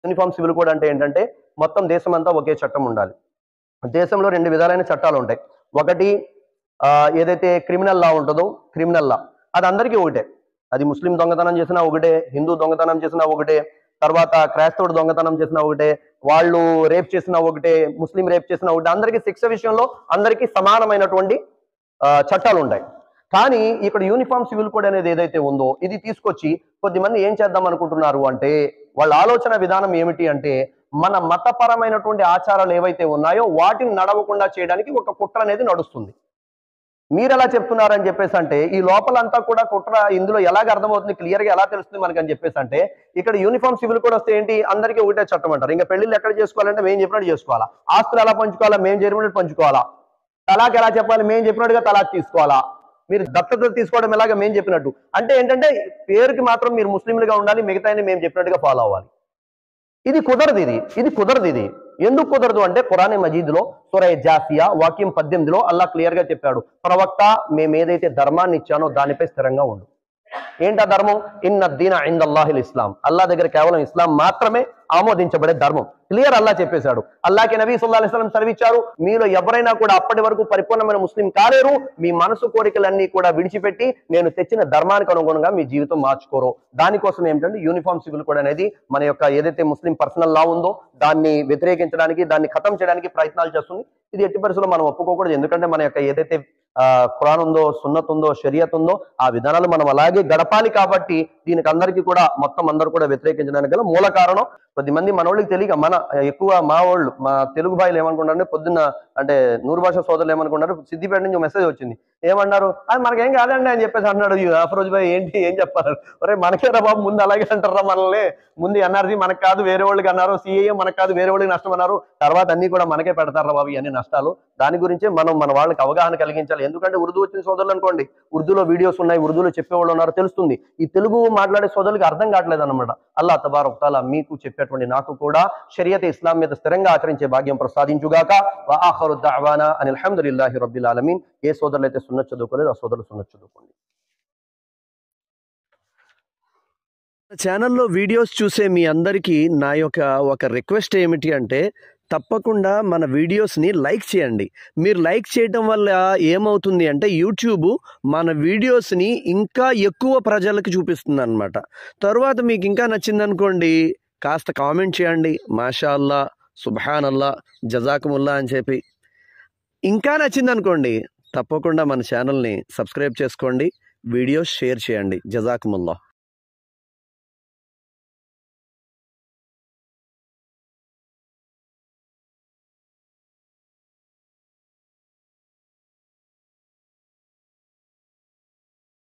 Uniform civil code అంటే ఏంటంటే మొత్తం దేశమంతా ఒకే చట్టం ఉండాలి. దేశంలో 2 విధాలైన చట్టాలు ఉంటాయి. ఒకటి ఏదైతే క్రిమినల్ లా ఉంటుందో క్రిమినల్ లా అది అందరికీ ఒకటే. అది ముస్లిం దొంగతనం చేసినా ఒకటే, హిందూ దొంగతనం చేసినా ఒకటే, తర్వాత క్రైస్తవుడు దొంగతనం చేసినా ఒకటే, వాళ్ళు రేప్ చేసినా ఒకటే, ముస్లిం రేప్ చేసినా ఒకటే. అందరికీ శిక్ష విషయంలో అందరికీ సమానమైనటువంటి చట్టాలు ఉంటాయి. కానీ ఇక్కడ యూనిఫామ్ సివిల్ కోడ్ అనేది ఏదైతే ఉందో ఇది తీసుకొచ్చి కొద్దిమంది ఏం చేద్దాం అనుకుంటున్నారు అంటే, వాళ్ళ ఆలోచన విధానం ఏమిటి అంటే, మన మతపరమైనటువంటి ఆచారాలు ఏవైతే ఉన్నాయో వాటిని నడవకుండా చేయడానికి ఒక కుట్ర అనేది నడుస్తుంది. మీరు ఎలా చెప్తున్నారని చెప్పేసి అంటే, ఈ లోపలంతా కూడా కుట్ర ఇందులో ఎలాగ అర్థమవుతుంది, క్లియర్గా ఎలా తెలుస్తుంది మనకి అని చెప్పేసి అంటే, ఇక్కడ యూనిఫామ్ సివిల్ కోడ్ వస్తే ఏంటి, అందరికీ ఒకటే చట్టం అంటారు. ఇంకా పెళ్లిళ్ళు ఎక్కడ చేసుకోవాలంటే మేము చెప్పినట్టు చేసుకోవాలా, ఆస్తులు ఎలా పంచుకోవాలా మేము చెప్పినట్టు పంచుకోవాలా, తలాక్ ఎలా చెప్పాలి మేము చెప్పినట్టుగా తలాక్ తీసుకోవాలా, మీరు దత్తత తీసుకోవడం ఎలాగా మేము చెప్పినట్టు. అంటే ఏంటంటే పేరుకి మాత్రం మీరు ముస్లింలుగా ఉండాలి, మిగతా మేము చెప్పినట్టుగా ఫాలో అవ్వాలి. ఇది కుదరదు. ఇది కుదరదు. ఇది ఎందుకు కుదరదు అంటే, ఖురాన్ మజీద్లో సూరా జాసియా వాక్యం 18లో అల్లాహ్ క్లియర్ గా చెప్పాడు, ప్రవక్త మేము ఏదైతే ధర్మాన్ని ఇచ్చానో దానిపై స్థిరంగా ఉండు. ఏంటా ధర్మం? ఇన్న దీన ఇందల్లాహిల్ ఇస్లాం, అల్లా దగ్గర కేవలం ఇస్లాం మాత్రమే ఆమోదించబడే ధర్మం. క్లియర్ అల్లా చెప్పేశాడు. అల్లాహ్కి నబీ సల్లల్లాహు అలైహి వసల్లం సెలవిచ్చారు, మీలో ఎవరైనా కూడా అప్పటి వరకు పరిపూర్ణమైన ముస్లిం కాలేరు, మీ మనసు కోరికలన్నీ కూడా విడిచిపెట్టి నేను తెచ్చిన ధర్మానికి అనుగుణంగా మీ జీవితం మార్చుకోరు. దానికోసం ఏంటంటే యూనిఫామ్ సివిల్ కోడ్ అనేది మన యొక్క ఏదైతే ముస్లిం పర్సనల్ లా ఉందో దాన్ని వ్యతిరేకించడానికి, దాన్ని ఖతం చేయడానికి ప్రయత్నాలు చేస్తుంది. ఇది ఎట్టి పరిస్థితుల్లో మనం ఒప్పుకోకూడదు. ఎందుకంటే మన యొక్క ఏదైతే ఖురాన్ ఉందో, సున్నత్ ఉందో, షరియత్ ఉందో ఆ విధానాలు మనం అలాగే గడపాలి. కాబట్టి దీనికి అందరికీ కూడా మొత్తం అందరూ కూడా వ్యతిరేకించడానికి గల మూల కారణం కొద్దిమంది మనోళ్ళకి తెలియక, మన ఎక్కువ మా వాళ్ళు మా తెలుగు భాయిలు ఏమనుకుంటారంటే, పొద్దున్న అంటే నూరు భాష సోదరులు ఏమనుకుంటారు, సిద్దిపేట నుంచి మెసేజ్ వచ్చింది, ఏమన్నారు, అది మనకేం కాదండి అని చెప్పేసి అన్నాడు అఫరోజ్ భాయ్. ఏంటి ఏం చెప్పారు? ఒరే మనకేరా బాబు, ముందు అలాగే అంటారా మనల్ని, ముందు ఎన్ఆర్సీ మనకు కాదు వేరే వాళ్ళకి అన్నారు, సిఏఏ మనకు కాదు వేరే వాళ్ళకి నష్టం అన్నారు, తర్వాత అన్ని కూడా మనకే పెడతారా బాబు ఇవన్నీ నష్టాలు. దాని గురించే మనం మన వాళ్ళకి అవగాహన కలిగించాలి. ఎందుకంటే ఉర్దూ వచ్చిన సోదరులు అనుకోండి, ఉర్దూలో వీడియోస్ ఉన్నాయి, ఉర్దూలో చెప్పేవాళ్ళు ఉన్నారు, తెలుస్తుంది. ఈ తెలుగు మాట్లాడే సోదరులకి అర్థం కావట్లేదు అనమాట. అల్లాహ్ తబారక్ తఆలా మీకు చెప్పేటువంటి నాకు కూడా షరియత్ ఇస్లాం మీద స్థిరంగా ఆచరించే భాగ్యం ప్రసాదించుగాక. వ ఆఖిరు దఅవానా అనిల్ హమ్దులిల్లాహి రబ్బిల్ ఆలమీన్. ఏ సోదరులు అయితే సున్నత్ చదువుకోలేదు ఆ సోదరులు సున్నత్ చదువుకోండి. ఛానల్లో వీడియోస్ చూసే మీ అందరికీ నా యొక్క ఒక రిక్వెస్ట్ ఏమిటి అంటే, తప్పకుండా మన వీడియోస్ని లైక్ చేయండి. మీరు లైక్ చేయడం వల్ల ఏమవుతుంది అంటే, యూట్యూబ్ మన వీడియోస్ని ఇంకా ఎక్కువ ప్రజలకు చూపిస్తుంది అనమాట. తర్వాత మీకు ఇంకా నచ్చిందనుకోండి, కాస్త కామెంట్ చేయండి, మాషా అల్లా, సుబ్హానల్లా, జజాకుముల్లా అని చెప్పి. ఇంకా నచ్చిందనుకోండి, తప్పకుండా మన ఛానల్ని సబ్స్క్రైబ్ చేసుకోండి, వీడియోస్ షేర్ చేయండి. జజాకుముల్లా.